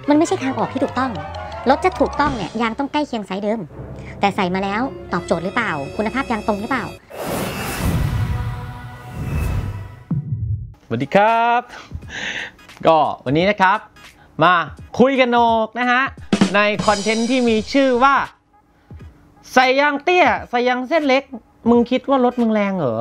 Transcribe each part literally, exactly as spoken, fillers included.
มันไม่ใช่ทางออกที่ถูกต้องรถจะถูกต้องเนี่ยยางต้องใกล้เคียงไซส์เดิมแต่ใส่มาแล้วตอบโจทย์หรือเปล่าคุณภาพยางตรงหรือเปล่าสวัสดีครับก็วันนี้นะครับมาคุยกันโหนกนะฮะในคอนเทนต์ที่มีชื่อว่าใส่ยางเตี้ยใส่ยางเส้นเล็กมึงคิดว่ารถมึงแรงเหรอ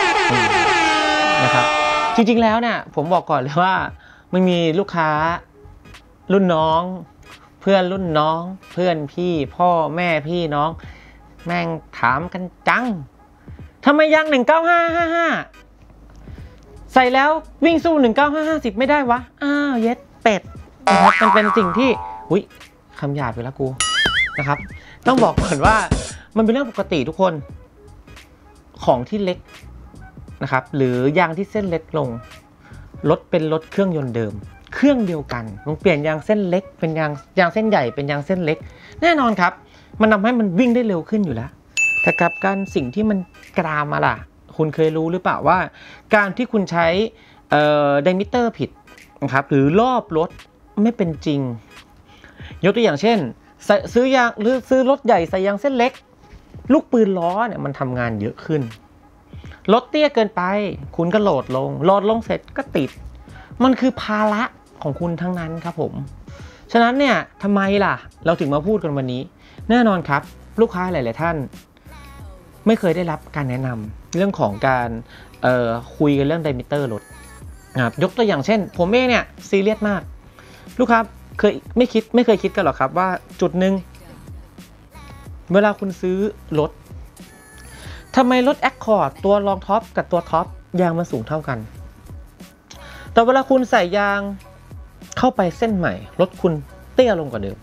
นะครับจริงๆแล้วเนี่ยผมบอกก่อนเลยว่ามันมีลูกค้ารุ่นน้องเพื่อนรุ่นน้องเพื่อนพี่พ่อแม่พี่น้องแม่งถามกันจังทำไมยางหนึ่งเก้าห้าห้าห้าใส่แล้ววิ่งสู้หนึ่งเก้าห้าห้าสิบไม่ได้วะอ้าวเย็ดเป็ดนะครับมันเป็นสิ่งที่อุ้ยคำหยาบไปแล้วกูนะครับต้องบอกก่อนว่ามันเป็นเรื่องปกติทุกคนของที่เล็กนะครับหรือยางที่เส้นเล็กลงรถเป็นรถเครื่องยนต์เดิมเครื่องเดียวกันลองเปลี่ยนยางเส้นเล็กเป็นยางยางเส้นใหญ่เป็นยางเส้นเล็กแน่นอนครับมันทำให้มันวิ่งได้เร็วขึ้นอยู่แล้วแต่กับการสิ่งที่มันกรามมาล่ะคุณเคยรู้หรือเปล่าว่าการที่คุณใช้ไดมิเตอร์ผิดนะครับหรือรอบรถไม่เป็นจริงยกตัวอย่างเช่นซื้อยางหรือซื้อรถใหญ่ใส่ยางเส้นเล็กลูกปืนล้อเนี่ยมันทำงานเยอะขึ้นรถเตี้ยเกินไปคุณก็โหลดลงโหลดลงเสร็จก็ติดมันคือภาระของคุณทั้งนั้นครับผมฉะนั้นเนี่ยทำไมล่ะเราถึงมาพูดกันวันนี้แน่นอนครับลูกค้าหลายๆท่านไม่เคยได้รับการแนะนำเรื่องของการเอ่อคุยกันเรื่องไดมิเตอร์รถนะครับยกตัวอย่างเช่นผมเองเนี่ยซีเรียสมากลูกค้าเคยไม่คิดไม่เคยคิดกันหรอกครับว่าจุดหนึ่งเวลาคุณซื้อรถทำไมรถ Accord ตัวรองท็อปกับตัวท็อปยางมันสูงเท่ากันแต่เวลาคุณใส่ยางเข้าไปเส้นใหม่รถคุณเตี้ยลงกว่าเดิม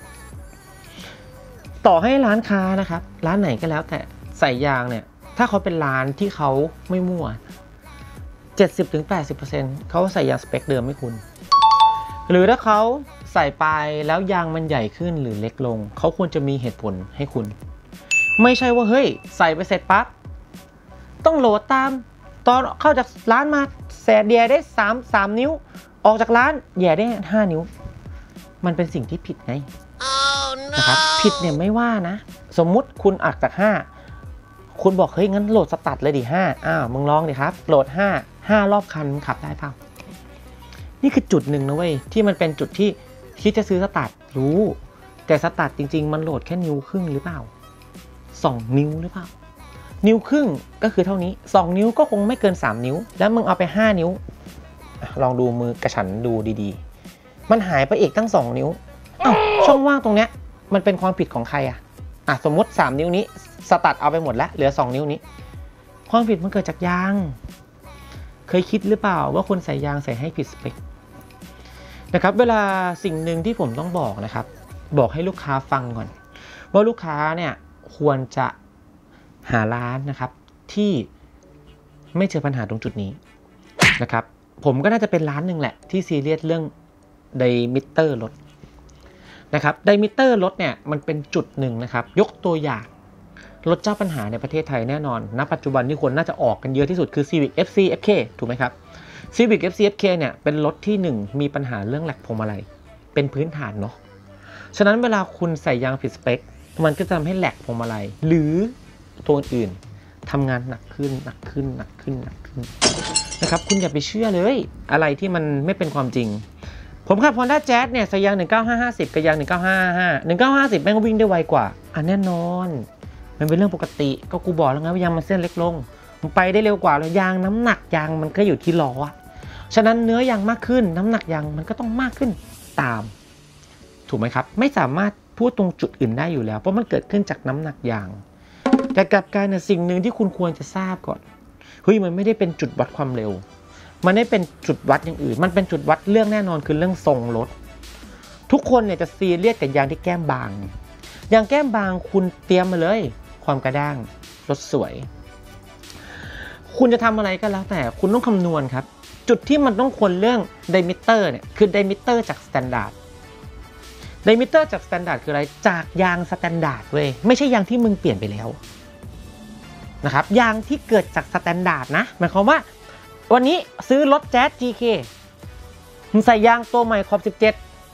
ต่อให้ร้านค้านะครับร้านไหนก็แล้วแต่ใส่ยางเนี่ยถ้าเขาเป็นร้านที่เขาไม่มั่ว เจ็ดสิบถึงแปดสิบเปอร์เซ็นต์ เขาใส่ยางสเปคเดิมให้คุณหรือถ้าเขาใส่ไปแล้วยางมันใหญ่ขึ้นหรือเล็กลงเขาควรจะมีเหตุผลให้คุณไม่ใช่ว่าเฮ้ยใส่ไปเสร็จปั๊บต้องโหลดตามตอนเข้าจากร้านมาแสดแย่ได้สาม สามนิ้วออกจากร้านแย่ได้ห้านิ้วมันเป็นสิ่งที่ผิดไง oh, no. นะครับผิดเนี่ยไม่ว่านะสมมุติคุณอักจากห้าคุณบอกเฮ้ยงั้นโหลดสตัดเลยดิห้าอ้าวมึงลองดิครับโหลดห้า ห้ารอบคันมึงขับได้เปล่านี่คือจุดหนึ่งนะเว้ยที่มันเป็นจุดที่คิดจะซื้อสตัดรู้แต่สตัดจริงๆมันโหลดแค่นิ้วครึ่งหรือเปล่าสองนิ้วหรือเปล่านิ้วครึ่งก็คือเท่านี้สองนิ้วก็คงไม่เกินสามนิ้วแล้วมึงเอาไปห้านิ้วลองดูมือกระฉันดูดีๆมันหายไปอีกตั้งสองนิ้วอ้าวช่องว่างตรงเนี้ยมันเป็นความผิดของใครอ่ะอ่ะสมมติสามนิ้วนี้สตัดเอาไปหมดแล้วเหลือสองนิ้วนี้ความผิดมันเกิดจากยางเคยคิดหรือเปล่าว่าคนใส่ยางใส่ให้ผิดสเปคนะครับเวลาสิ่งหนึ่งที่ผมต้องบอกนะครับบอกให้ลูกค้าฟังก่อนว่าลูกค้าเนี่ยควรจะหาร้านนะครับที่ไม่เจอปัญหาตรงจุดนี้นะครับผมก็น่าจะเป็นร้านหนึ่งแหละที่ซีเรียสเรื่องไดมิเตอร์รถนะครับไดมิเตอร์รถเนี่ยมันเป็นจุดหนึ่งนะครับยกตัวอย่างรถเจ้าปัญหาในประเทศไทยแน่นอนณปัจจุบันที่คนน่าจะออกกันเยอะที่สุดคือ Civic เอฟ ซี เอฟ เค ถูกไหมครับ Civic เอฟ ซี เอฟ เค เนี่ยเป็นรถที่หนึ่งมีปัญหาเรื่องแหลกพวงมาลัยเป็นพื้นฐานเนาะฉะนั้นเวลาคุณใส่ยางผิดสเปคมันก็จะทำให้แหลกพวงมาลัยหรือตัวอื่นทำงานหนักขึ้นหนักขึ้นหนักขึ้นหนักขึ้นนะครับคุณอย่าไปเชื่อเลยอะไรที่มันไม่เป็นความจริงผมขับ Honda Jazz เนี่ยใส่ยางหนึ่งเก้าห้าห้าสิบกับยางหนึ่งเก้าห้าห้า หนึ่งเก้าห้าสิบแม่งวิ่งได้ไวกว่าอ่ะแน่นอนมันเป็นเรื่องปกติก็กูบอกแล้วไงว่ายางมันเส้นเล็กลงมันไปได้เร็วกว่าแล้วยางน้ำหนักยางมันก็อยู่ที่ล้อฉะนั้นเนื้อยางมากขึ้นน้ำหนักยางมันก็ต้องมากขึ้นตามถูกไหมครับไม่สามารถพูดตรงจุดอื่นได้อยู่แล้วเพราะมันเกิดขึ้นจากน้ำหนักยางแต่กับการเนี่ยสิ่งหนึ่งที่คุณควรจะทราบก่อนเฮ้ยมันไม่ได้เป็นจุดวัดความเร็วมันไม่เป็นจุดวัดอย่างอื่นมันเป็นจุดวัดเรื่องแน่นอนคือเรื่องทรงรถทุกคนเนี่ยจะซีเรียสกับยางที่แก้มบางยางแก้มบางคุณเตรียมมาเลยความกระด้างรถสวยคุณจะทำอะไรก็แล้วแต่คุณต้องคำนวณครับจุดที่มันต้องควรเรื่องไดมิเตอร์เนี่ยคือไดมิเตอร์จากสแตนดาร์ดไดมิเตอร์จากสแตนดาร์ดคืออะไรจากยางสแตนดาร์ดเว้ยไม่ใช่ยางที่มึงเปลี่ยนไปแล้วนะครับยางที่เกิดจากสแตนดาร์ดนะหมายความว่าวันนี้ซื้อรถแจ๊ส จี เค มึงใส่ยางตัวใหม่ขอบสิบเจ็ด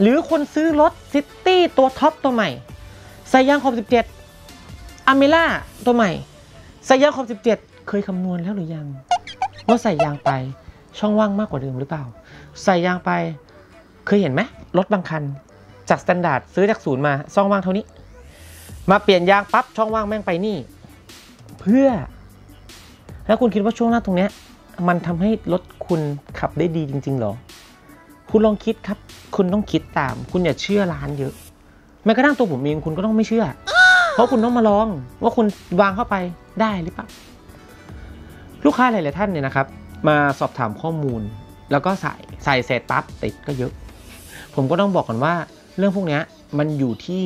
หรือคนซื้อรถซิตี้ตัวท็อปตัวใหม่ใส่ยางขอบสิบเจ็ดอเมล่าตัวใหม่ใส่ยางขอบสิบเจ็ดเคยคำนวณแล้วหรือยังว่าใส่ยางไปช่องว่างมากกว่าเดิมหรือเปล่าใส่ยางไปเคยเห็นไหมรถบางคันจากสแตนดาร์ดซื้อจากศูนย์มาช่องว่างเท่านี้มาเปลี่ยนยางปั๊บช่องว่างแม่งไปนี่เพื่อแล้วคุณคิดว่าช่วงล่างตรงเนี้ยมันทำให้รถคุณขับได้ดีจริงๆหรอคุณลองคิดครับคุณต้องคิดตามคุณอย่าเชื่อร้านเยอะแม้กระทั่งตัวผมเองคุณก็ต้องไม่เชื่อเพราะคุณต้องมาลองว่าคุณวางเข้าไปได้หรือเปล่าลูกค้าหลายๆท่านเนี่ยนะครับมาสอบถามข้อมูลแล้วก็ใส่ใส่เสร็จปั๊บติดก็เยอะผมก็ต้องบอกก่อนว่าเรื่องพวกนี้มันอยู่ที่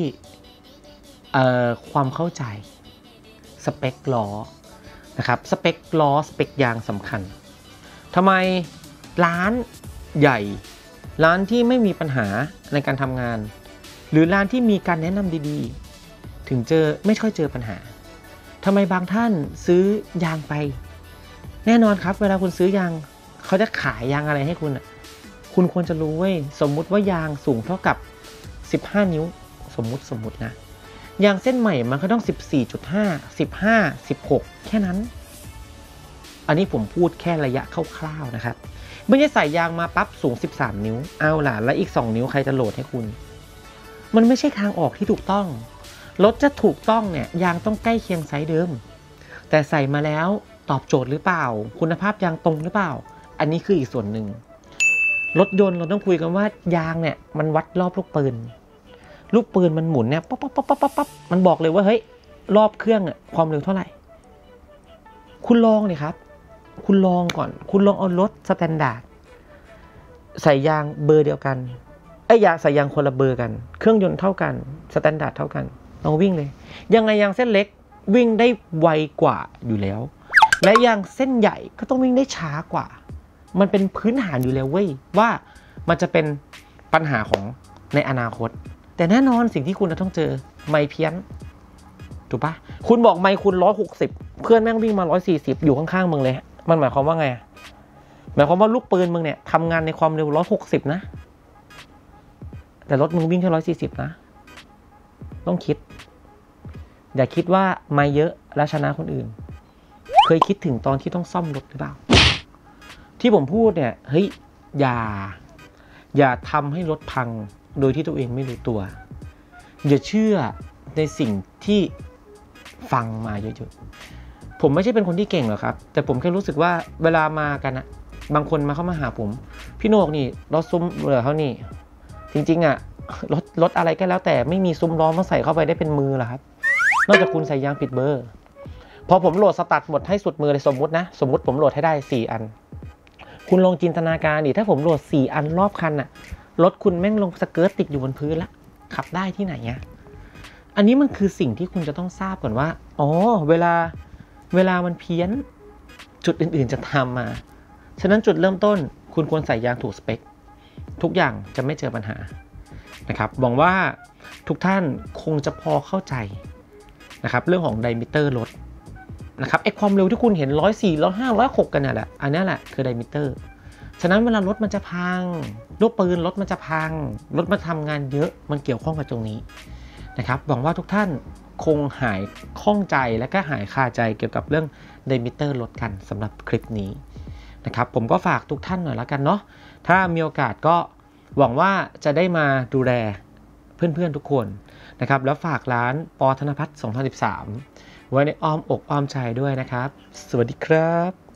ความเข้าใจสเปคล้อนะครับสเปคล้อสเปคยางสำคัญทำไมร้านใหญ่ร้านที่ไม่มีปัญหาในการทำงานหรือร้านที่มีการแนะนำดีๆถึงเจอไม่ค่อยเจอปัญหาทำไมบางท่านซื้อยางไปแน่นอนครับเวลาคุณซื้อยางเขาจะขายยางอะไรให้คุณอ่ะคุณควรจะรู้เว้ยสมมุติว่ายางสูงเท่ากับสิบห้านิ้วสมมุติสมมุตินะยางเส้นใหม่มันก็ต้อง สิบสี่จุดห้า สิบห้า สิบหก แค่นั้นอันนี้ผมพูดแค่ระยะคร่าวๆนะครับไม่ใช่ใส่ยางมาปั๊บสูงสิบสามนิ้วเอาล่ะแล้วอีกสองนิ้วใครจะโหลดให้คุณมันไม่ใช่ทางออกที่ถูกต้องรถจะถูกต้องเนี่ยยางต้องใกล้เคียงไซส์เดิมแต่ใส่มาแล้วตอบโจทย์หรือเปล่าคุณภาพยางตรงหรือเปล่าอันนี้คืออีกส่วนหนึ่งรถยนต์เราต้องคุยกันว่ายางเนี่ยมันวัดรอบลูกปืนลูกปืนมันหมุนเนี่ยป๊อปป๊อปป๊อปป๊อปป๊อปมันบอกเลยว่าเฮ้ยรอบเครื่องอะความเร็วเท่าไหร่คุณลองเลยครับคุณลองก่อนคุณลองเอารถสแตนดาร์ดใส่ยางเบอร์เดียวกันไอ้ยางใส่ยางคนละเบอร์กันเครื่องยนต์เท่ากันสแตนดาร์ดเท่ากันลองวิ่งเลยยังไงยางเส้นเล็กวิ่งได้ไวกว่าอยู่แล้วและยางเส้นใหญ่ก็ต้องวิ่งได้ช้ากว่ามันเป็นพื้นฐานอยู่แล้วเว้ยว่ามันจะเป็นปัญหาของในอนาคตแต่แน่นอนสิ่งที่คุณจะต้องเจอไม่เพี้ยนถูกปะคุณบอกไม่คุณร้อยหกสิบเพื่อนแม่งวิ่งมาร้อยสี่สิบอยู่ข้างๆมึงเลยมันหมายความว่าไงหมายความว่าลูกปืนมึงเนี่ยทำงานในความเร็วร้อยหกสิบนะแต่รถมึงวิ่งแค่ร้อยสี่สิบนะต้องคิดอย่าคิดว่าไม่เยอะแล้วชนะคนอื่นเคยคิดถึงตอนที่ต้องซ่อมรถหรือเปล่าที่ผมพูดเนี่ยเฮ้ยอย่าอย่าทำให้รถพังโดยที่ตัวเองไม่รู้ตัวอย่าเชื่อในสิ่งที่ฟังมาเยอะๆผมไม่ใช่เป็นคนที่เก่งหรอกครับแต่ผมแค่รู้สึกว่าเวลามากันนะบางคนมาเข้ามาหาผมพี่โหนกนี่รถซุ้มเหลือเขานี่จริงๆอ่ะรถรถอะไรก็แล้วแต่ไม่มีซุ้มล้อมาใส่เข้าไปได้เป็นมือหรอครับนอกจากคุณใส่ยางผิดเบอร์พอผมโหลดสตาร์ทหมดให้สุดมือเลยสมมุตินะสมมุติผมโหลดให้ได้สี่อันคุณลองจินตนาการดิถ้าผมโหลดสี่อันรอบคันน่ะรถคุณแม่งลงสเกิร์ตติดอยู่บนพื้นละขับได้ที่ไหนอ่ะอันนี้มันคือสิ่งที่คุณจะต้องทราบก่อนว่าอ๋อเวลาเวลามันเพี้ยนจุดอื่นๆจะทำมาฉะนั้นจุดเริ่มต้นคุณควรใส่ยางถูกสเปคทุกอย่างจะไม่เจอปัญหานะครับหวังว่าทุกท่านคงจะพอเข้าใจนะครับเรื่องของไดมิเตอร์รถนะครับไอ้ความเร็วที่คุณเห็นร้อยสี่ร้อยห้าร้อยหกกันน่ะแหละอันนี้แหละคือไดมิเตอร์ฉะนั้นเวลารถมันจะพังลูกปืนรถมันจะพังรถมาทำงานเยอะมันเกี่ยวข้องกับตรงนี้นะครับหวังว่าทุกท่านคงหายข้องใจและก็หายคาใจเกี่ยวกับเรื่องไดมิเตอร์รถกันสำหรับคลิปนี้นะครับผมก็ฝากทุกท่านหน่อยละกันเนาะถ้ามีโอกาสก็หวังว่าจะได้มาดูแลเพื่อนๆทุกคนนะครับแล้วฝากร้านป.ธนพัฒน์สองพันสิบสามไว้ในอ้อมอกอ้อมใจด้วยนะครับสวัสดีครับ